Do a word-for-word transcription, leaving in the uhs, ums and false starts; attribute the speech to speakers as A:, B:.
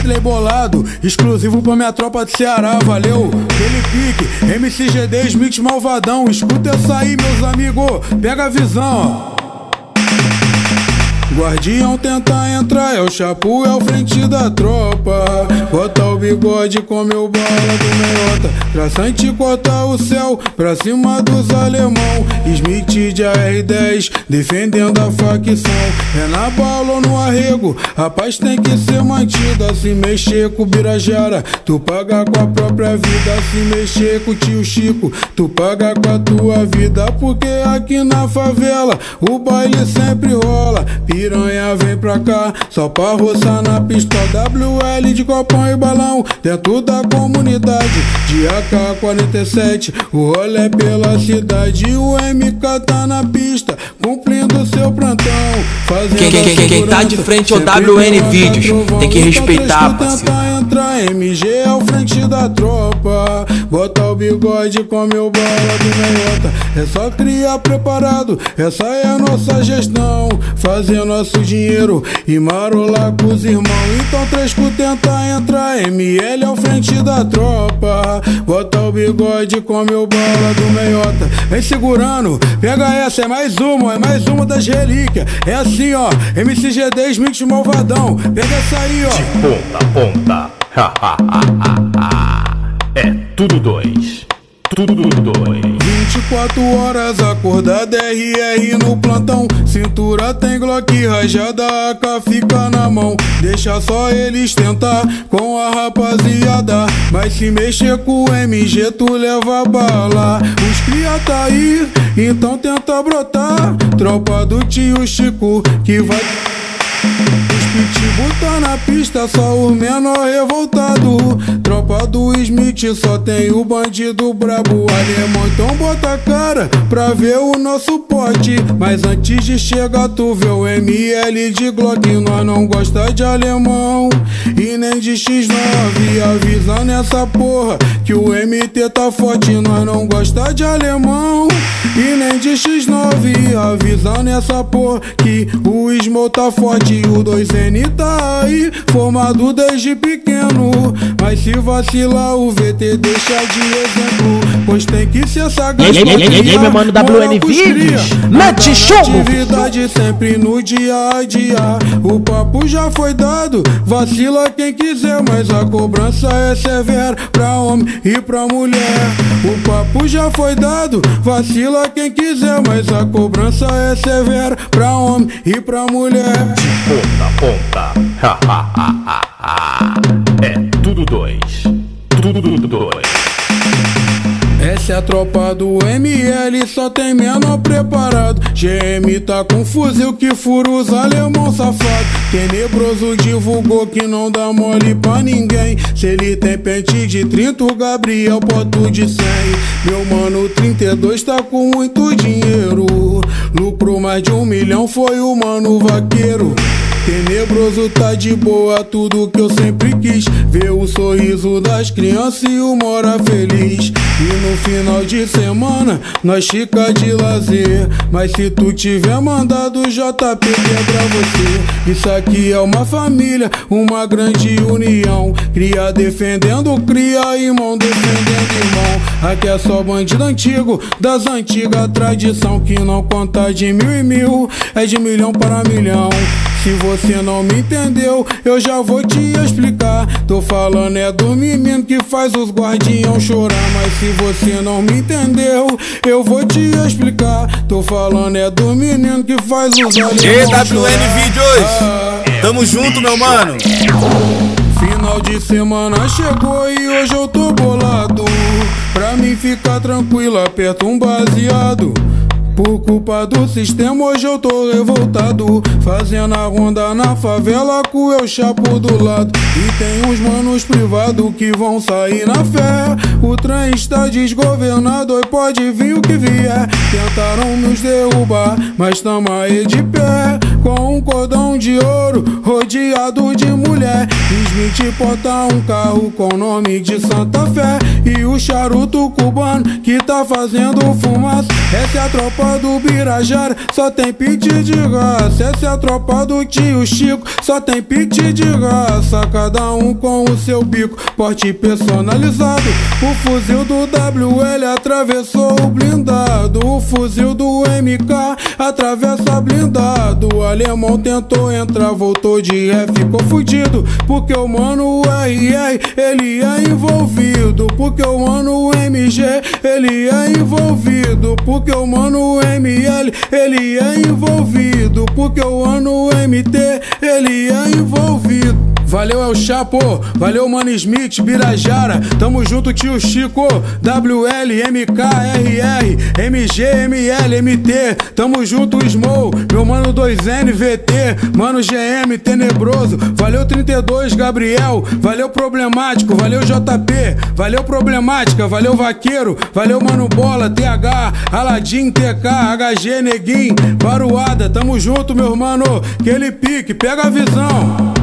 A: medley bolado, exclusivo pra minha tropa de Ceará, valeu? Aquele pique, M C G D, Smith malvadão. Escuta essa aí, meus amigos, pega a visão, ó. Guardião tenta entrar, é o chapu, é o frente da tropa. Bota o bigode, come o bala do meiota. Traçante corta o céu, pra cima dos alemão. Smith de A R dez, defendendo a facção. É na bala ou no arrego, rapaz tem que ser mantida. Se mexer com o Birajara, tu paga com a própria vida. Se mexer com o tio Chico, tu paga com a tua vida. Porque aqui na favela, o baile sempre rola. Piranha vem pra cá, só pra roçar na pista. W L de copão e balão, dentro da comunidade. De A K quarenta e sete, o rolê pela cidade. O M K tá na pista, cumprindo seu plantão.
B: Quem, quem, quem, quem tá de frente é o W N Vídeos, tem que respeitar, parceiro.
A: Entra, M G é o frente da tropa. Bota o bigode, come o bala do meiota. É só criar preparado, essa é a nossa gestão. Fazer nosso dinheiro e marolar com os irmãos. Então três cu tenta entrar, M L é o frente da tropa. Bota o bigode, come o bala do meiota. Vem segurando, pega essa, é mais uma, é mais uma das relíquias. É assim, ó, M C G D, Smith malvadão. Pega essa aí, ó.
C: De ponta a ponta. É tudo dois. Tudo dois.
A: vinte e quatro horas acordado, R R no plantão. Cintura tem Glock rajada, A K fica na mão. Deixa só eles tentar com a rapaziada. Mas se mexer com o M G, tu leva bala. Os cria tá aí, então tenta brotar. Tropa do tio Chico que vai... Pitbull tá na pista, só o menor revoltado. Tropa do Smith, só tem o bandido brabo. Alemão, então bota a cara pra ver o nosso pote. Mas antes de chegar tu vê o M L de Glock. Nós não gosta de alemão e nem de X nove. Avisa nessa porra que o M T tá forte. Nós não gosta de alemão e nem de X nove. Avisa nessa porra que o Smol tá forte. E o dois N tá aí, formado desde pequeno. Mas se vacilar o V T deixa de exemplo. Pois tem que ser sagaz.
B: Ei, ei, ei, meu mano W N Vídeos, mete show!
A: Atividade sempre no dia a dia. O papo já foi dado, vacila quem quiser. Mas a cobrança é severa pra homem e pra mulher. O papo já foi dado, vacila quem quiser. Mas a cobrança é severa pra homem e pra mulher.
C: De ponta a ponta. É tudo dois. Tudo dois.
A: Essa é a tropa do M L, só tem menor preparado. G M tá com fuzil que fura os alemão safado. Tenebroso divulgou que não dá mole pra ninguém. Se ele tem pente de trinta, o Gabriel poto de cem. Meu mano trinta e dois tá com muito dinheiro. Lucro mais de um milhão, foi o mano vaqueiro. Tenebroso tá de boa, tudo que eu sempre quis. Ver o sorriso das crianças e o mora feliz. E no final de semana nós fica de lazer. Mas se tu tiver mandado, o J P quebra você. Isso aqui é uma família, uma grande união. Cria defendendo, cria irmão defendendo irmão. Aqui é só bandido antigo, das antigas tradição. Que não conta de mil e mil, é de milhão para milhão. Se você não me entendeu, eu já vou te explicar. Tô falando é do menino que faz os guardião chorar. Mas se você não me entendeu, eu vou te explicar. Tô falando é do menino que faz os guardião chorar.
D: E W N Vídeos, ah, tamo junto, meu mano.
A: Final de semana chegou e hoje eu tô bolado. Pra mim ficar tranquilo, aperta um baseado. Por culpa do sistema hoje eu tô revoltado. Fazendo a ronda na favela com eu chapo do lado. E tem uns manos privados que vão sair na fé. O trem está desgovernado e pode vir o que vier. Tentaram nos derrubar, mas tamo aí de pé. com um cordão de ouro, rodeado de mulher. Smith porta um carro com nome de Santa Fé e o charuto cubano que tá fazendo fumaça. Essa é a tropa do Birajara, só tem pit de raça. Essa é a tropa do tio Chico, só tem pit de raça. Cada um com o seu bico, porte personalizado. O fuzil do W L atravessou o blindado. O fuzil do M K atravessa blindado. O alemão tentou entrar, voltou de ré, ficou fudido. Porque o mano R R, ele é envolvido. Porque o mano M G, ele é envolvido. Porque o mano M L, ele é envolvido. Porque o mano M T, ele é envolvido. Valeu El Chapo, valeu Mano Smith, Birajara, tamo junto tio Chico, W L, M K, R R, M G, M L, M T, tamo junto Smol, meu mano dois N, V T, mano G M, Tenebroso, valeu trinta e dois, Gabriel, valeu Problemático, valeu J P, valeu Problemática, valeu Vaqueiro, valeu Mano Bola, T H, Aladim, T K, H G, Neguinho, Baruada, tamo junto meu mano, aquele pique, pega a visão.